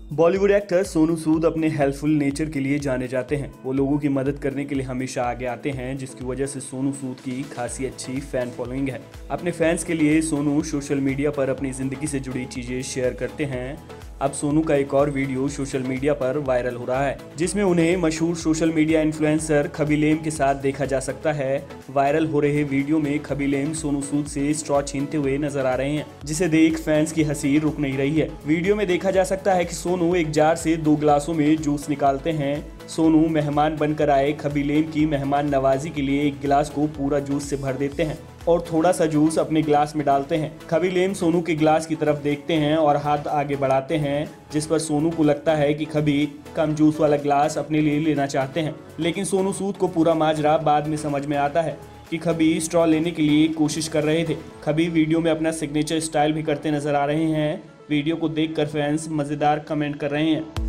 Bollywood actor Sonu Sood अपने helpful nature के लिए जाने जाते हैं। वो लोगों की मदद करने के लिए हमेशा आगे आते हैं, जिसकी वजह से सोनू सूद की खासी अच्छी फैन फॉलोइंग है। अपने फैंस के लिए सोनू सोशल मीडिया पर अपनी जिंदगी से जुड़ी चीजें शेयर करते हैं। अब सोनू का एक और वीडियो सोशल मीडिया पर वायरल हो रहा है, जिसमें उन्हें मशहूर सोशल मीडिया इन्फ्लुएंसर खबीलेम के साथ देखा जा सकता है। वायरल हो रहे वीडियो में खबीलेम सोनू सूद से स्ट्रॉ छीनते हुए नजर आ रहे हैं, जिसे देख फैंस की हंसी रुक नहीं रही है। वीडियो में देखा जा सकता है कि सोनू एक जार से 2 गिलासों में जूस निकालते हैं। सोनू मेहमान बनकर आए खबीलेम की मेहमान नवाजी के लिए एक गिलास को पूरा जूस से भर देते हैं और थोड़ा सा जूस अपने गिलास में डालते हैं। खबीलेम सोनू के गिलास की तरफ देखते हैं और हाथ आगे बढ़ाते हैं, जिस पर सोनू को लगता है कि खबी कम जूस वाला गिलास अपने लिए लेना चाहते हैं। लेकिन सोनू सूद को पूरा माजरा बाद में समझ में आता है कि खबी स्ट्रॉ लेने के लिए कोशिश कर रहे थे। खबी वीडियो में अपना सिग्नेचर स्टाइल भी करते नजर आ रहे हैं। वीडियो को देखकर फैंस मजेदार कमेंट कर रहे हैं।